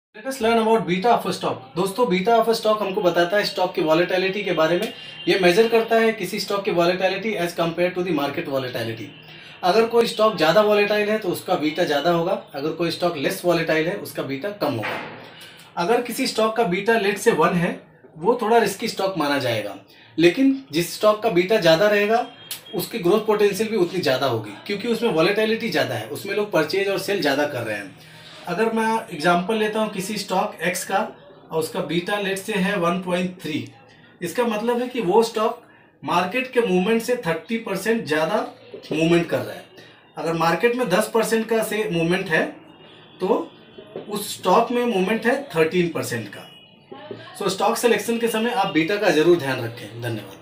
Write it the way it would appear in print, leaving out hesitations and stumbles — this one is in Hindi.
Late us learn about beta of stock. दोस्तों, बीटा ऑफ स्टॉक हमको बताता है स्टॉक की वॉलेटिलिटी के बारे में। ये मेजर करता है किसी स्टॉक की volatility as compared to the market volatility. अगर कोई स्टॉक ज़्यादा वॉलेटाइल है तो उसका बीटा ज़्यादा होगा, अगर कोई स्टॉक लेस वॉलेटाइल है उसका बीटा कम होगा। अगर किसी स्टॉक का बीटा लेट से 1 है वो थोड़ा रिस्की स्टॉक माना जाएगा, लेकिन जिस स्टॉक का बीटा ज़्यादा रहेगा उसकी ग्रोथ पोटेंशियल भी उतनी ज़्यादा होगी, क्योंकि उसमें वॉलेटिलिटी ज़्यादा है, उसमें लोग परचेज और सेल ज़्यादा कर रहे हैं। अगर मैं एग्जांपल लेता हूँ किसी स्टॉक एक्स का और उसका बीटा लेट से है 1.3, इसका मतलब है कि वो स्टॉक मार्केट के मूवमेंट से 30% ज़्यादा मूवमेंट कर रहा है। अगर मार्केट में 10% का से मूवमेंट है तो उस स्टॉक में मूवमेंट है 13% का। सो स्टॉक सिलेक्शन के समय आप बीटा का जरूर ध्यान रखें। धन्यवाद।